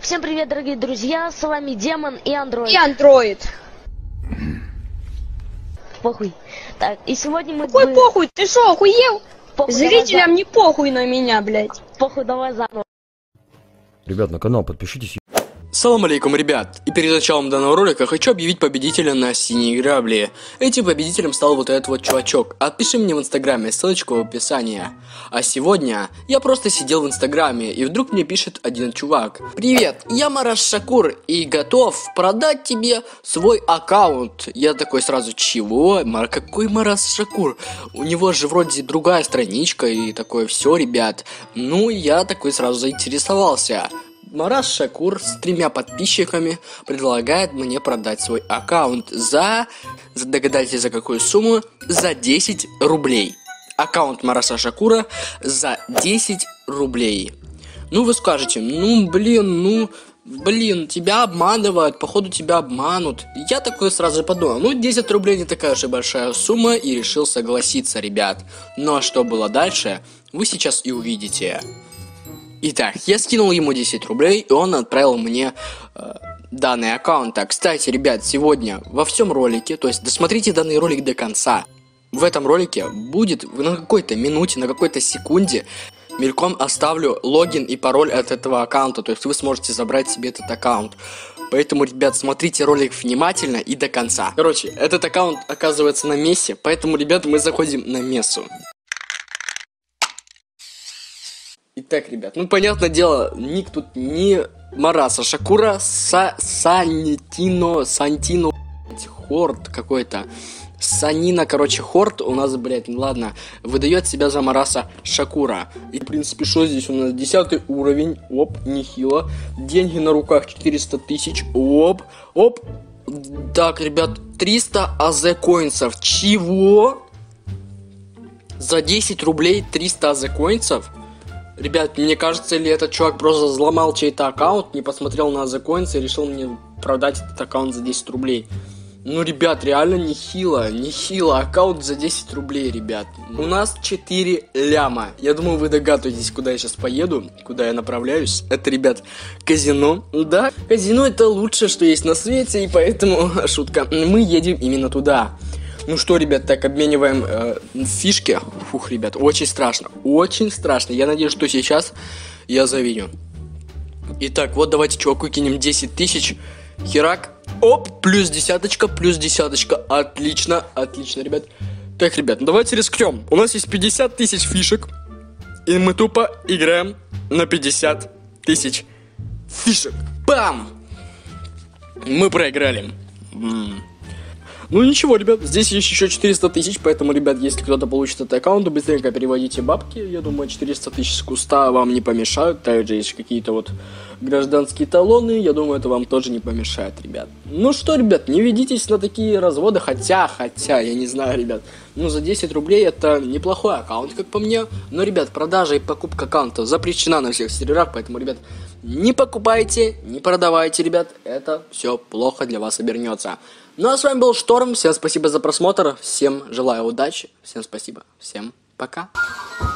Всем привет, дорогие друзья, с вами Демон и Андроид. И Андроид. Похуй. Так, и сегодня мы... Какой похуй? Ты шо, охуел? Похуй, зрителям не похуй на меня, блядь. Похуй, давай заново. Ребят, на канал подпишитесь. Салам алейкум, ребят! И перед началом данного ролика хочу объявить победителя на синей грабли. Этим победителем стал вот этот вот чувачок. Отпиши мне в инстаграме, ссылочка в описании. А сегодня я просто сидел в инстаграме, и вдруг мне пишет один чувак. Привет, я Марас Шакур и готов продать тебе свой аккаунт. Я такой сразу, чего? Какой Марас Шакур? У него же вроде другая страничка и такое все, ребят. Ну, я такой сразу заинтересовался. Марас Шакур с 3 подписчиками предлагает мне продать свой аккаунт догадайтесь за какую сумму, за 10 рублей. Аккаунт Мараса Шакура за 10 рублей. Ну вы скажете, блин, тебя обманывают, походу тебя обманут. Я такой сразу подумал, 10 рублей не такая уж и большая сумма, и решил согласиться, ребят. Ну а что было дальше, вы сейчас и увидите. Итак, я скинул ему 10 рублей, и он отправил мне данный аккаунт. Кстати, ребят, сегодня во всем ролике, то есть досмотрите данный ролик до конца. В этом ролике будет на какой-то минуте, на какой-то секунде мельком оставлю логин и пароль от этого аккаунта, то есть вы сможете забрать себе этот аккаунт. Поэтому, ребят, смотрите ролик внимательно и до конца. Короче, этот аккаунт оказывается на мессе, поэтому, ребят, мы заходим на мессу. Итак, ребят, понятное дело, ник тут не Мараса Шакура, Сантино, Хорд какой-то. Санина, Хорд у нас, блядь, ладно, выдает себя за Мараса Шакура. И, в принципе, что здесь у нас? 10 уровень, оп, нехило. Деньги на руках 400 тысяч, оп. Так, ребят, 300 АЗ коинсов. Чего? За 10 рублей 300 АЗ коинсов? Ребят, мне кажется, или этот чувак просто взломал чей-то аккаунт, не посмотрел на законцы и решил мне продать этот аккаунт за 10 рублей. Ребят, реально нехило, аккаунт за 10 рублей, ребят. У нас 4 ляма. Я думаю, вы догадываетесь, куда я сейчас поеду, куда я направляюсь. Это, ребят, казино. Да, казино это лучшее, что есть на свете, и поэтому, шутка, мы едем именно туда. Ну что, ребят, так, обмениваем фишки. Фух, ребят, очень страшно. Я надеюсь, что сейчас я завиню. Итак, вот давайте чуваку кинем 10 тысяч. Херак. Оп, плюс десяточка. Отлично, ребят. Так, ребят, давайте рискнем. У нас есть 50 тысяч фишек. И мы тупо играем на 50 тысяч фишек. Бам! Мы проиграли. Ничего, ребят, здесь есть еще 400 тысяч, поэтому, ребят, если кто-то получит этот аккаунт, быстренько переводите бабки. Я думаю, 400 тысяч с куста вам не помешают. Также есть какие-то вот гражданские талоны, я думаю, это вам тоже не помешает, ребят. Ну что, ребят, не ведитесь на такие разводы, хотя, я не знаю, ребят. За 10 рублей это неплохой аккаунт, как по мне. Но, ребят, продажа и покупка аккаунта запрещена на всех серверах, поэтому, ребят, не покупайте, не продавайте, ребят. Это все плохо для вас обернется. Ну а с вами был Шторм, всем спасибо за просмотр, всем желаю удачи, всем спасибо, всем пока.